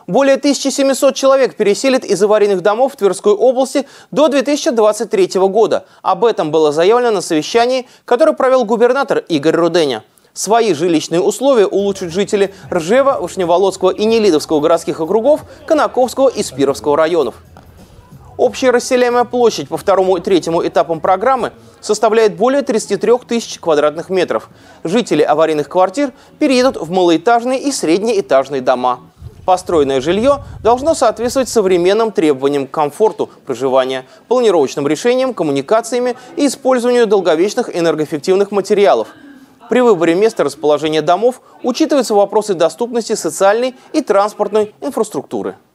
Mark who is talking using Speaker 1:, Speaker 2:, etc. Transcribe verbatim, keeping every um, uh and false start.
Speaker 1: Более тысячи семисот человек переселят из аварийных домов в Тверской области до две тысячи двадцать третьего года. Об этом было заявлено на совещании, которое провел губернатор Игорь Руденя. Свои жилищные условия улучшат жители Ржева, Вышневолодского и Нелидовского городских округов, Конаковского и Спировского районов. Общая расселяемая площадь по второму и третьему этапам программы составляет более тридцати трёх тысяч квадратных метров. Жители аварийных квартир переедут в малоэтажные и среднеэтажные дома. Построенное жилье должно соответствовать современным требованиям к комфорту проживания, планировочным решениям, коммуникациями и использованию долговечных энергоэффективных материалов. При выборе места расположения домов учитываются вопросы доступности социальной и транспортной инфраструктуры.